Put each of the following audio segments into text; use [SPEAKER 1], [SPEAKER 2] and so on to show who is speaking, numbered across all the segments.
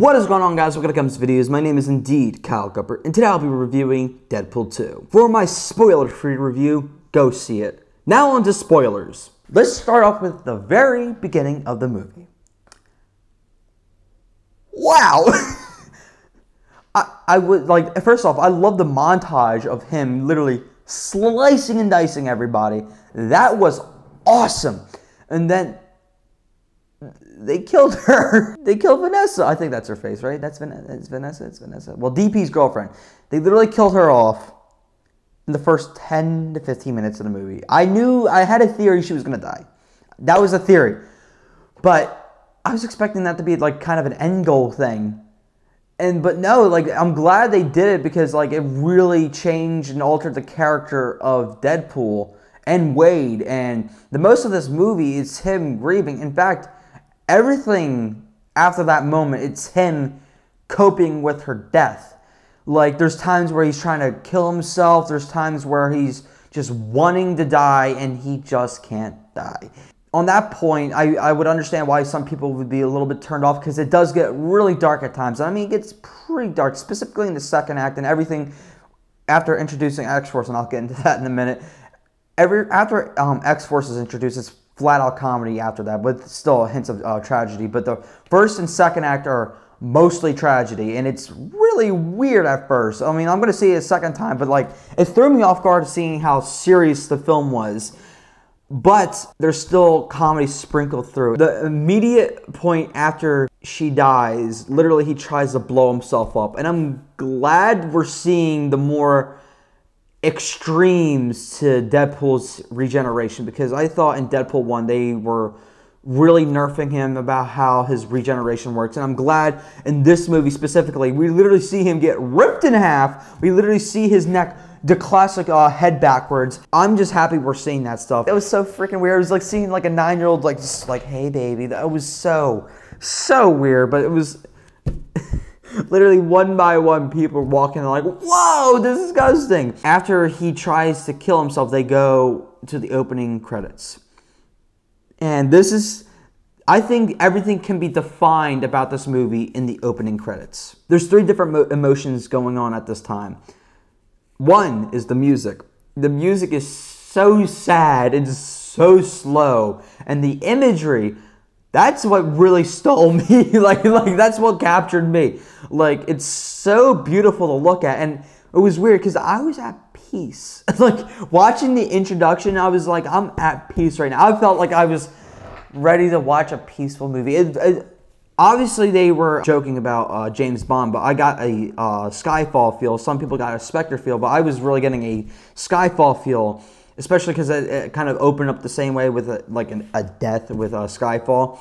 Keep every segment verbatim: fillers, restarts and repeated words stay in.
[SPEAKER 1] What is going on, guys? Welcome to Comes Videos. My name is indeed Kyle Gupper, and today I'll be reviewing Deadpool two. For my spoiler-free review, go see it. Now on to spoilers. Let's start off with the very beginning of the movie. Wow! I, I would, like, first off, I love the montage of him literally slicing and dicing everybody. That was awesome. And then they killed her. They killed Vanessa. I think that's her face, right? That's Van it's Vanessa. It's Vanessa. Well, D P's girlfriend. They literally killed her off in the first ten to fifteen minutes of the movie. I knew, I had a theory she was going to die. That was a theory. But I was expecting that to be like kind of an end goal thing. And, but no, like, I'm glad they did it because, like, it really changed and altered the character of Deadpool and Wade. And the most of this movie is him grieving. In fact, everything after that moment, it's him coping with her death. Like, there's times where he's trying to kill himself. There's times where he's just wanting to die and he just can't die. On that point, I, I would understand why some people would be a little bit turned off because it does get really dark at times. I mean, it gets pretty dark, specifically in the second act and everything after introducing X-Force, and I'll get into that in a minute. Every After um, X-Force is introduced, it's flat-out comedy after that, but still hints of uh, tragedy. But the first and second act are mostly tragedy, and it's really weird at first. I mean, I'm going to see it a second time, but like, it threw me off guard seeing how serious the film was. But there's still comedy sprinkled through. The immediate point after she dies, literally he tries to blow himself up. And I'm glad we're seeing the more extremes to Deadpool's regeneration, because I thought in Deadpool one they were really nerfing him about how his regeneration works. And I'm glad in this movie specifically, we literally see him get ripped in half. We literally see his neck, the classic uh, head backwards. I'm just happy we're seeing that stuff. It was so freaking weird. It was like seeing like a nine-year-old like just like, hey baby. That was so, so weird. But it was literally one by one people walking like, whoa, this is disgusting. After he tries to kill himself, they go to the opening credits. And this is, I think everything can be defined about this movie in the opening credits. There's three different emotions going on at this time. One is the music. The music is so sad and so slow. And the imagery, that's what really stole me. like, like that's what captured me. Like, it's so beautiful to look at. And it was weird because I was at peace. Like, watching the introduction, I was like, I'm at peace right now. I felt like I was ready to watch a peaceful movie. It, it, Obviously, they were joking about uh, James Bond, but I got a uh, Skyfall feel. Some people got a Spectre feel, but I was really getting a Skyfall feel, especially because it, it kind of opened up the same way with a, like an, a death with uh, Skyfall.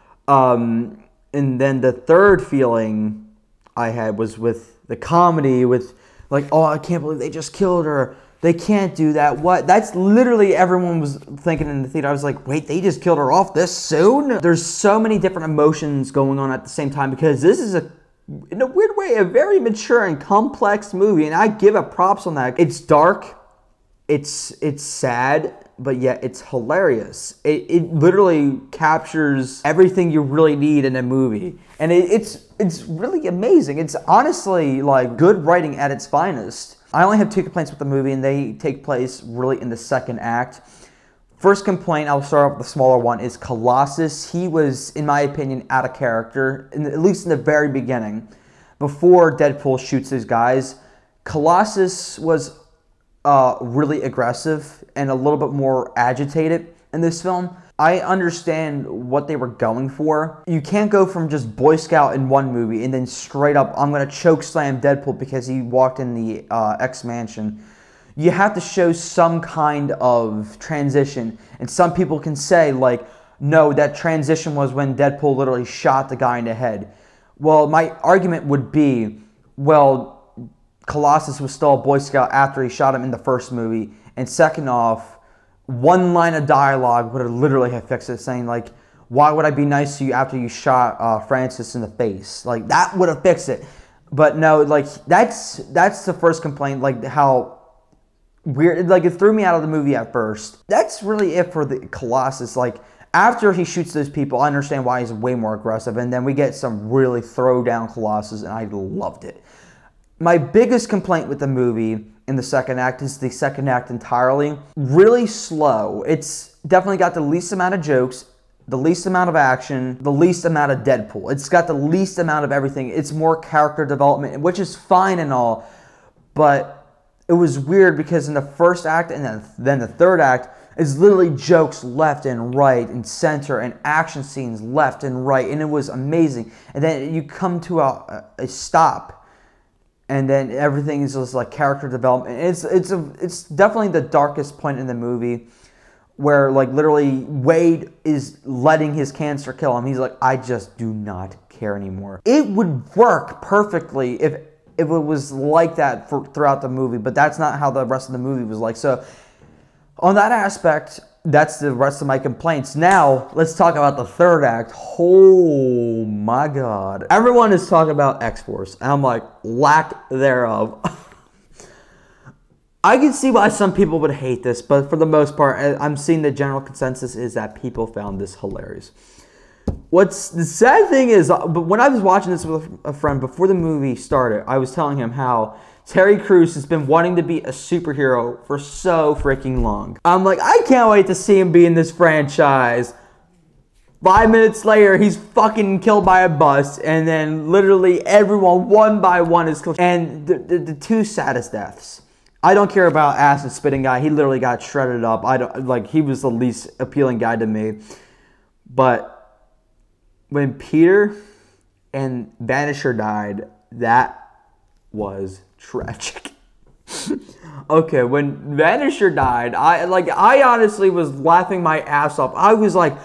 [SPEAKER 1] Um, and then the third feeling I had was with the comedy, with like, oh, I can't believe they just killed her. They can't do that. What? That's literally everyone was thinking in the theater. I was like, wait, they just killed her off this soon? There's so many different emotions going on at the same time because this is, a, in a weird way, a very mature and complex movie. And I give it props on that. It's dark. It's, it's sad, but yet it's hilarious. It, it literally captures everything you really need in a movie. And it, it's, it's really amazing. It's honestly like good writing at its finest. I only have two complaints with the movie, and they take place really in the second act. First complaint, I'll start off with the smaller one, is Colossus. He was, in my opinion, out of character, in, at least in the very beginning. Before Deadpool shoots these guys, Colossus was uh, really aggressive and a little bit more agitated in this film. I understand what they were going for. You can't go from just Boy Scout in one movie and then straight up, I'm going to choke slam Deadpool because he walked in the uh, X-Mansion. You have to show some kind of transition. And some people can say, like, no, that transition was when Deadpool literally shot the guy in the head. Well, my argument would be, well, Colossus was still a Boy Scout after he shot him in the first movie. And second off, one line of dialogue would have literally have fixed it, saying like, why would I be nice to you after you shot uh, Francis in the face? Like, that would have fixed it. But no, like, that's that's the first complaint, like how weird, like it threw me out of the movie at first. That's really it for the Colossus. Like, After he shoots those people, I understand why he's way more aggressive. And then we get some really throw-down Colossus, and I loved it. My biggest complaint with the movie in the second act is the second act entirely. Really slow. It's definitely got the least amount of jokes, the least amount of action, the least amount of Deadpool. It's got the least amount of everything. It's more character development, which is fine and all, but it was weird because in the first act and then, then the third act, it's literally jokes left and right and center and action scenes left and right, and it was amazing. And then you come to a, a stop, and then everything is just like character development. It's it's a it's definitely the darkest point in the movie, where like literally Wade is letting his cancer kill him. He's like, I just do not care anymore. It would work perfectly if if it was like that for throughout the movie, but that's not how the rest of the movie was like. So on that aspect, that's the rest of my complaints. Now, let's talk about the third act. Oh my God. Everyone is talking about X-Force, and I'm like, lack thereof. I can see why some people would hate this, but for the most part, I'm seeing the general consensus is that people found this hilarious. What's the sad thing is, but when I was watching this with a friend before the movie started, I was telling him how Terry Crews has been wanting to be a superhero for so freaking long. I'm like, I can't wait to see him be in this franchise. Five minutes later, he's fucking killed by a bus, and then literally everyone, one by one, is killed. And the, the, the two saddest deaths. I don't care about acid spitting guy. He literally got shredded up. I don't like. He was the least appealing guy to me. But when Peter and Vanisher died, that was tragic. Okay, when Vanisher died, I like I honestly was laughing my ass off. I was like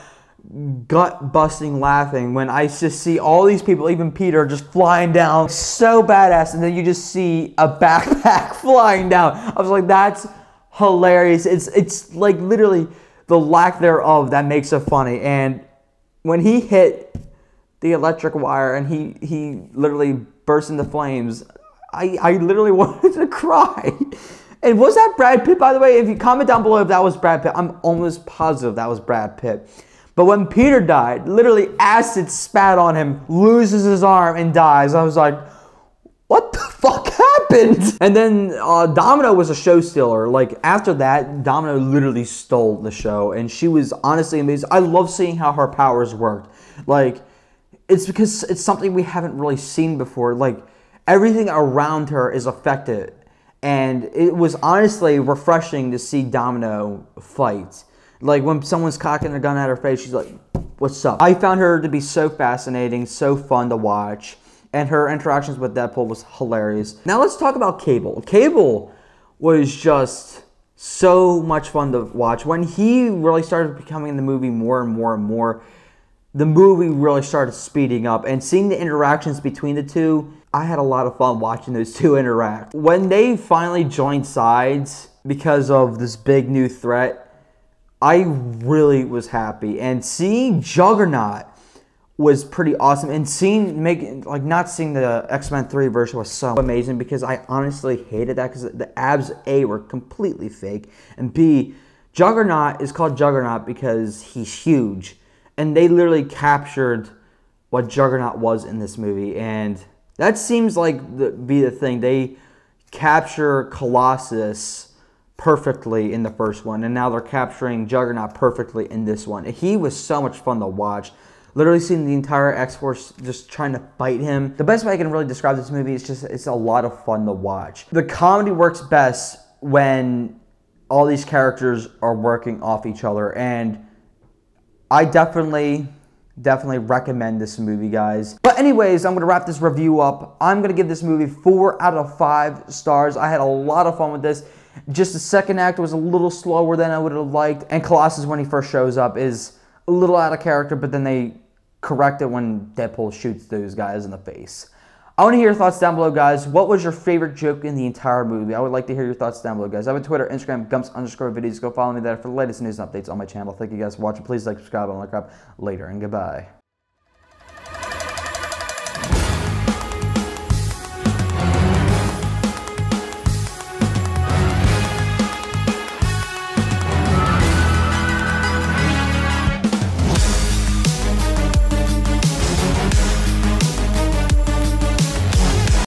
[SPEAKER 1] gut busting laughing when I just see all these people, even Peter, just flying down so badass, and then you just see a backpack flying down. I was like, that's hilarious. It's it's like literally the lack thereof that makes it funny. And when he hit the electric wire and he he literally burst into flames, I, I literally wanted to cry. And was that Brad Pitt, by the way? If you comment down below if that was Brad Pitt, I'm almost positive that was Brad Pitt. But when Peter died, literally acid spat on him, loses his arm, and dies. I was like, what the fuck happened? And then uh, Domino was a show stealer. Like, after that, Domino literally stole the show. And she was honestly amazing. I love seeing how her powers worked. Like, it's because it's something we haven't really seen before. Like, everything around her is affected. And it was honestly refreshing to see Domino fight. Like, when someone's cocking a gun at her face, she's like, what's up? I found her to be so fascinating, so fun to watch. And her interactions with Deadpool was hilarious. Now let's talk about Cable. Cable was just so much fun to watch. When he really started becoming in the movie more and more and more, the movie really started speeding up. And seeing the interactions between the two, I had a lot of fun watching those two interact. When they finally joined sides because of this big new threat, I really was happy. And seeing Juggernaut was pretty awesome. And seeing, make, like not seeing the X-Men three version was so amazing because I honestly hated that because the abs, A, were completely fake. And B, Juggernaut is called Juggernaut because he's huge. And they literally captured what Juggernaut was in this movie. And that seems like the, be the thing. They capture Colossus perfectly in the first one, and now they're capturing Juggernaut perfectly in this one. He was so much fun to watch. Literally seeing the entire X-Force just trying to fight him. The best way I can really describe this movie is just it's a lot of fun to watch. The comedy works best when all these characters are working off each other, and I definitely definitely recommend this movie, guys. But anyways, I'm gonna wrap this review up. I'm gonna give this movie four out of five stars. I had a lot of fun with this. Just the second act was a little slower than I would have liked. And Colossus, when he first shows up, is a little out of character, but then they correct it when Deadpool shoots those guys in the face. I want to hear your thoughts down below, guys. What was your favorite joke in the entire movie? I would like to hear your thoughts down below, guys. I have a Twitter, Instagram, Gumps underscore videos. Go follow me there for the latest news and updates on my channel. Thank you guys for watching. Please like, subscribe, and all that crap later, and goodbye.